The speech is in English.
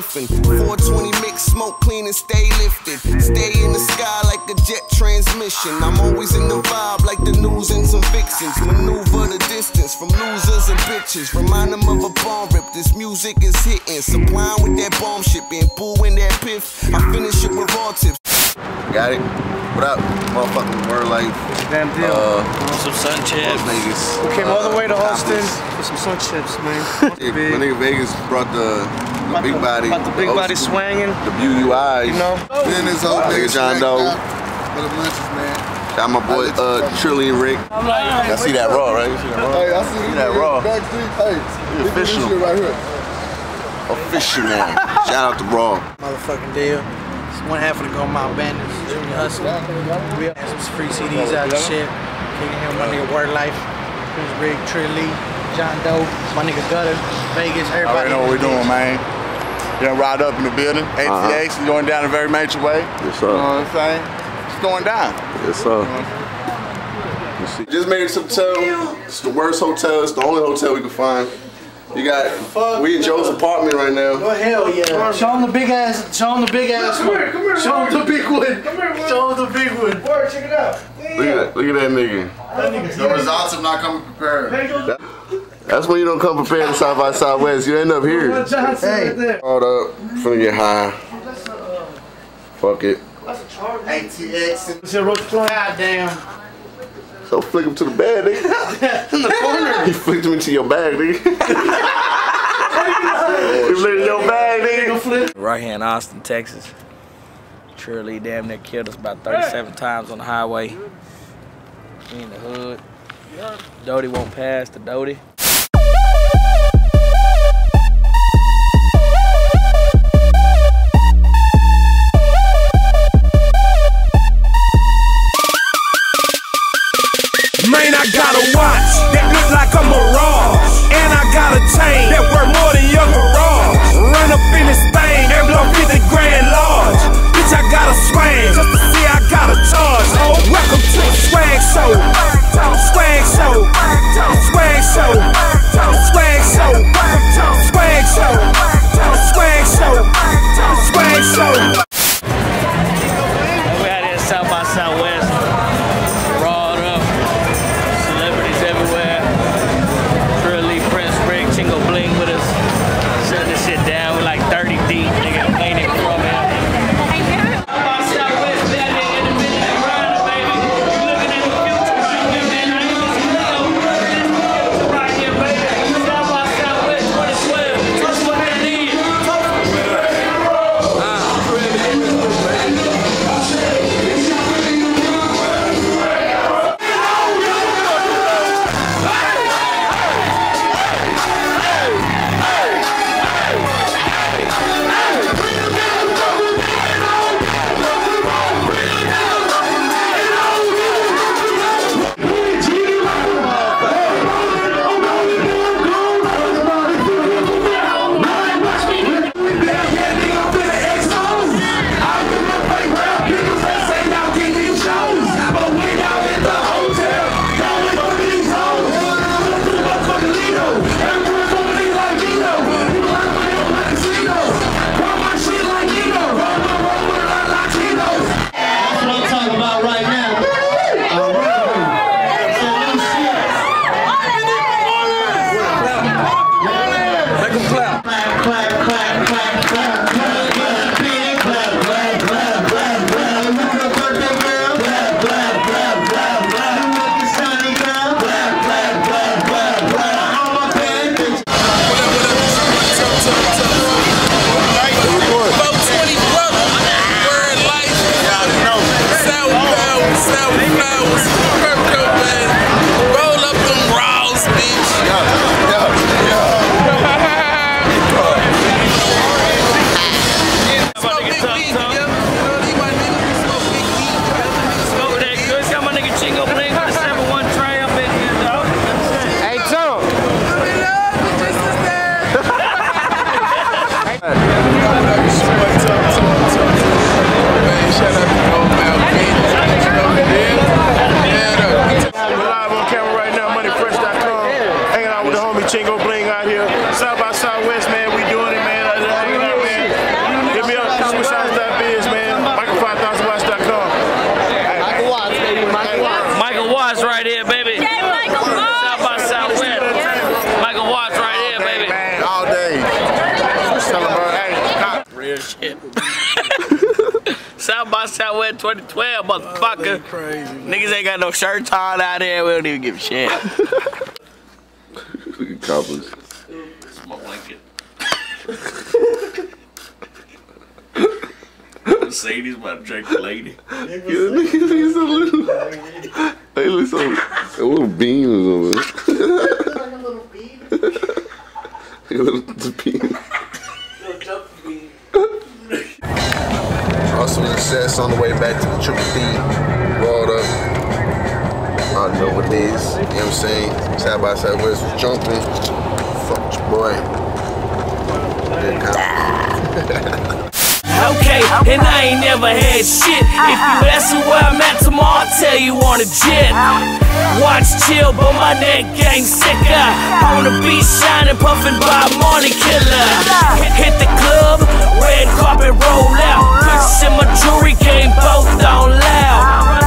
sniffing. 420 mix, smoke clean and stay lifted. Stay in the sky like a jet transmission. I'm always in the vibe like the news and some vixens. Maneuver the distance from losers and bitches. Remind them of a bomb rip, this music is hitting. Supplying with that bomb shit, being boo in that piff. I finish it with raw tips. Got it? What up, motherfucking Word Life? Damn deal. Some sun chips. Vegas. We came all the way to Austin for some sun chips, man. Yeah, my nigga Vegas brought the big body. About the big body swanging. The BUIs. You know? Then this whole nigga John Doe. For the lunches, man. Got my boy Trilly and Rick. I see that raw, right? You see that raw? Hey, I see that raw. Backstreet. Hey, You official. this shit right here. Official now. Shout out to Raw. Motherfucking deal. It's one half of the Go Mount Bandits, Junior Hustle. We have some free CDs out of shit. Kicking here with my nigga Word Life, Prince Rick, Trilly, John Doe, my nigga Gutter, Vegas, everybody. I already know what we're doing, man. You done ride up in the building. ATX is going down a very major way. Yes, sir. You know what I'm saying? It's going down. Yes, sir. Just made it to the hotel. It's the worst hotel. It's the only hotel we can find. You got, we in Joe's apartment right now. Oh hell yeah! Show him the big ass. Show him the big ass one. Show him the big one. Show him the big one. Word, check it out. Look at that nigga. The results have not come prepared. That's when you don't come prepared to South by Southwest. You end up here. Hey. Hold up, finna get high. Fuck it. ATX. God damn. So flick him to the bag, nigga. In the corner. He flicked him into your bag, nigga. He flicked your bag, nigga. Right here in Austin, Texas. Trilly damn near killed us about 37 times on the highway. We in the hood. Doty won't pass the Doty. Man, I got a watch that look like a mirage, and I got a chain that worth more than your garage. Run up in this thing and blow 50 grand large. Bitch, I got a swag just to see I got a charge. Oh, welcome to the swag show. Swag show. Swag show. Swag show. Swag show. Swag show. Swag show. We out here in South by Southwest. Shout out to Go Mount Bandits. Michael Watts right here, baby. South by Southwest. Michael Watts right here, baby. All day. Real shit. South by Southwest 2012, motherfucker. Crazy. Niggas ain't got no shirts on out there. We don't even give a shit. Look at coppers. It's my blanket. Mercedes about to drink the lady. He's a little. Hey, look a little bean or something. Like a little bean. A little bean. Also, the sets on the way back to the Triple D. Rolled up. I don't know what it is. You know what I'm saying? Side by Southwest was jumping. Fuck your boy. Okay, and I ain't never had shit. If you ask me where I'm at tomorrow, I'll tell you on a jet. Watch chill, but my neck gang sicker. On the beach shining, puffin' by a morning killer. Hit the club, red carpet roll out. Push in my jewelry game, both on loud.